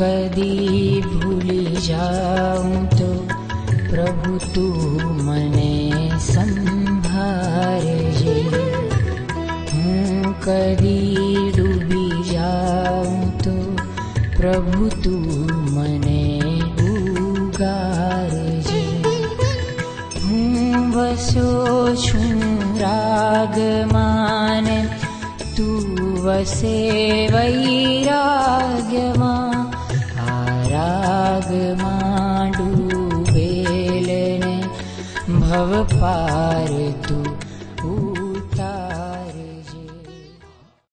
कदी भूली जाऊं तो प्रभु तू मने संभारजे। हूँ कदी डूबी जाऊं तो प्रभु तू मने उगारजे। हूँ वसो छूं रागमान तू वसे वैराग्यमां। आ रागमां डूबेलने भव पार तू